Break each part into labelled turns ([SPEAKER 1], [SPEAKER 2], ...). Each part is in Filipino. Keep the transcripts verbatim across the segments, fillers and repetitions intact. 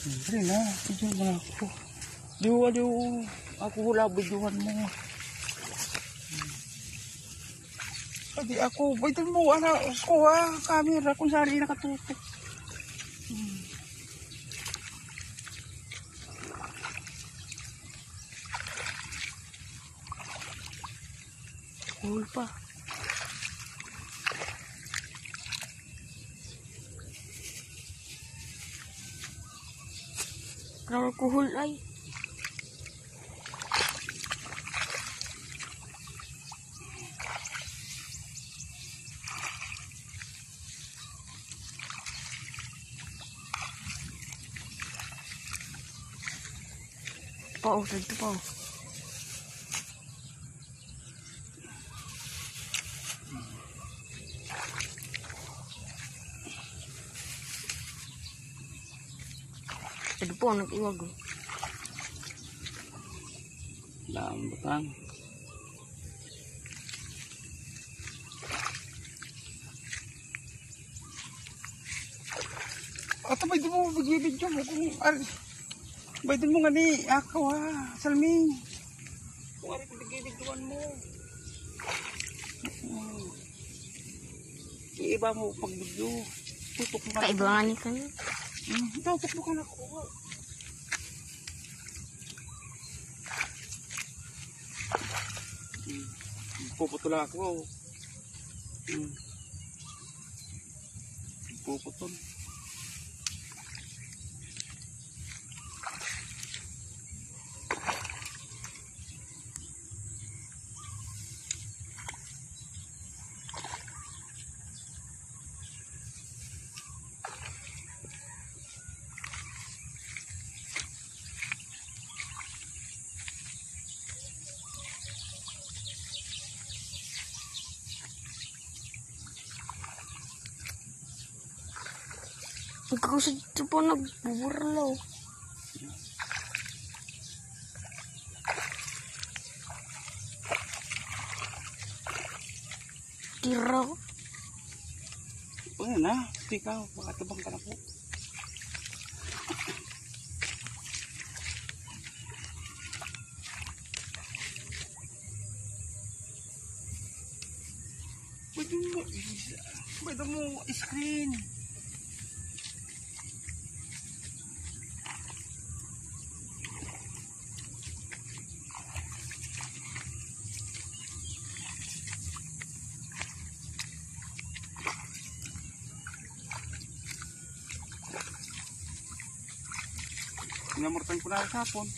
[SPEAKER 1] Hindi na, video mo na ako. Diyo, diyo, ako wala, videohan mo. Pwede ako, pwede mo, ano, ako ha, camera kung saan nakatutok. Hmm. Cool pa. Alcohol ay. Pao, dito pao. Dito po, nag-iwag. Lambutan. Ato ba di mo bigibidyo mo kung al... Ba di mo nga ni ako ha, Salming. Kung ari ko bigibidyoan mo. Hmm. Iiba mo pag video. Tutok mo ka. Kaiba nga ni kayo. Hmm, tutok mo ka na ko. Hmm. Puputol ako. Hmm. Puputol. Kasi ito po nagbuburlaw. Tira ko. Ano na, ikaw, makatabang ka na po. Pwede mo, pwede mo screen. Pinamurtan ko na sa hapon.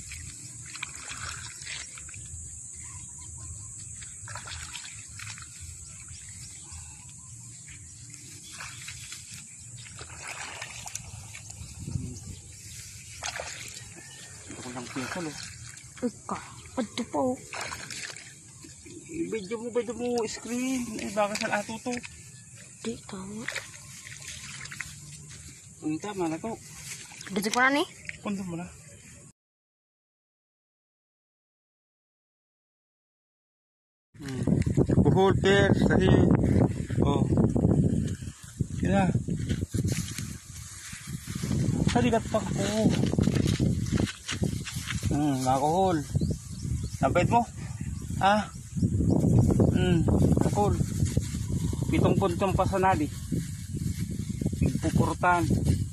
[SPEAKER 1] Ako lang pinsal oh. Ika, pati po. I-video mo, video mo screen. Eh, baka saan ato to? Di, tama. Ang tama na to. Dito ko na ni? Punta mo na. Hmm. Buhol, per, sahi. Oh. Kira. Saligat pa ko. Hmm, nakuhol. Nampait mo? Ah. Hmm, nakuhol. Pitong puntong pasanadi. Pupurutan.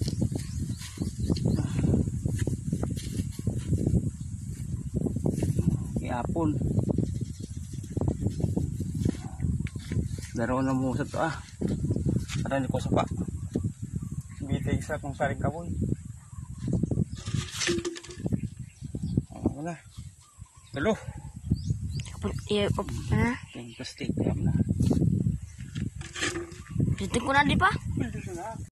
[SPEAKER 1] Apon daro na mo sa to ah para ni ko sa pa bitay sa kung saring kaboy oh, wala dalo iya op na yung plastic yam na dito ko na di pa